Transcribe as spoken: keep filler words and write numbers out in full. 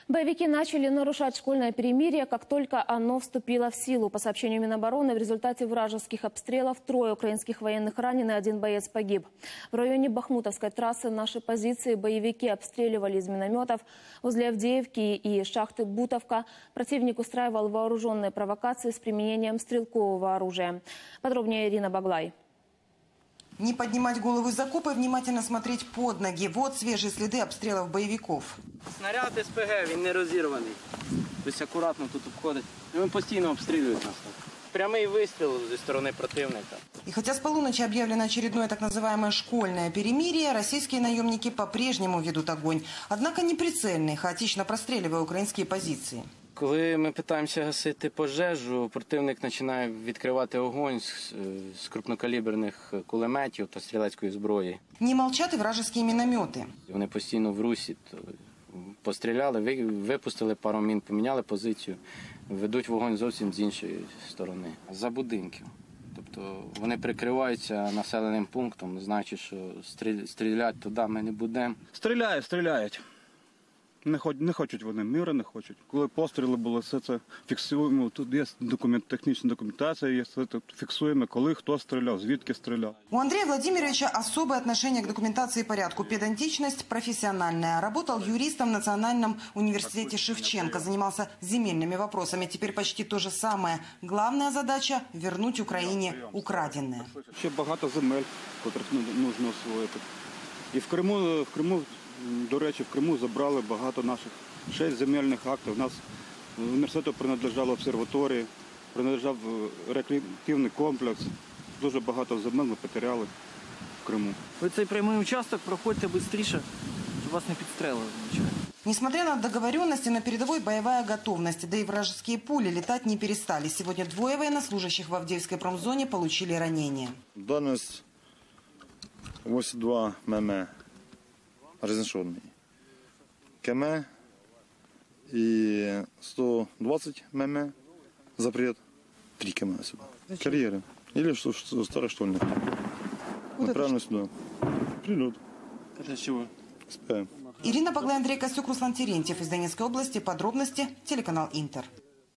Боевики начали нарушать школьное перемирие, как только оно вступило в силу. По сообщению Минобороны, в результате вражеских обстрелов трое украинских военных ранены, один боец погиб. В районе Бахмутовской трассы наши позиции боевики обстреливали из минометов. Возле Авдеевки и шахты Бутовка противник устраивал вооруженные провокации с применением стрелкового оружия. Подробнее Ирина Баглай. Не поднимать голову из окопа и внимательно смотреть под ноги. Вот свежие следы обстрелов боевиков. Снаряд СПГ, він не розірваний. Тобто акуратно тут обходить. Він постійно обстрілюють нас. Прямий вистріл зі сторони противника. И хотя с полуночи объявлено очередное так называемое школьное перемирие, российские наемники по-прежнему ведут огонь. Однако неприцельный, хаотично простреливая украинские позиции. Коли ми намагаємося гасити пожежу, противник починає відкривати огонь з, з крупнокаліберних кулеметів та стрілецької зброї. Не молчат и вражеские минометы. Вони постійно в русі. Постріляли, випустили пару мін, поміняли позицію, ведуть вогонь зовсім з іншої сторони. За будинків. Тобто вони прикриваються населеним пунктом, знаючи, що стріляти туди ми не будемо. Стріляють, стріляють. Не, хоч, не хочуть вони миру, не хочуть. Коли постріли були, все це фіксуємо. Тут є документ, технічна документація, є все це фіксуємо, коли, хто стріляв, звідки стріляв. У Андрея Владимировича особое отношение к документации и порядку. Педантичность профессиональная. Работал юристом в Национальном университете Шевченко. Занимался земельными вопросами. Теперь почти то же самое. Главная задача – вернуть Украине украденное. Ще багато земель, котрих потрібно освоїти. І в Криму, в Криму, до речі, в Криму забрали багато наших, шість земельних актів. У нас університету принадлежала обсерваторія, принадлежав рекреативний комплекс. Дуже багато земель ми потеряли в Криму. Ви цей прямий участок проходьте швидше, щоб вас не підстрелили. Несмотря на договоренности, на передовой боевая готовность, да и вражеские пули летать не перестали. Сегодня двое военнослужащих в Авдеевской промзоне получили ранения. Дальность восемьдесят два мм. Разрешенный. КМ и сто двадцать мм запрет. три км сюда. Зачем? Карьеры. Или что, что старошкольник. Вот правильно сюда. Прилет. Это чего? Спаем. Ирина Баглай, Андрей Костюк, Руслан Терентьев из Донецкой области. Подробности телеканал Интер.